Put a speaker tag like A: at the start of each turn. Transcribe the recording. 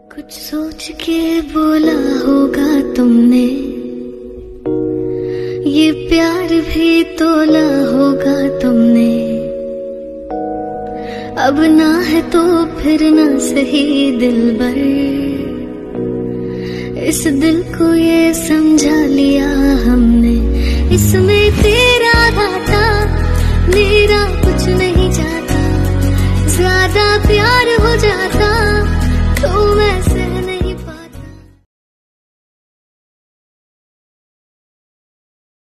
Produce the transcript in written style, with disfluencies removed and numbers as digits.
A: कुछ सोच के बोला होगा तुमने, ये प्यार भी तोला होगा तुमने। अब ना है तो फिर ना सही दिलबर, इस दिल को ये समझा लिया हमने। इसमें तेरा घाटा मेरा कुछ नहीं जाता, ज्यादा प्यार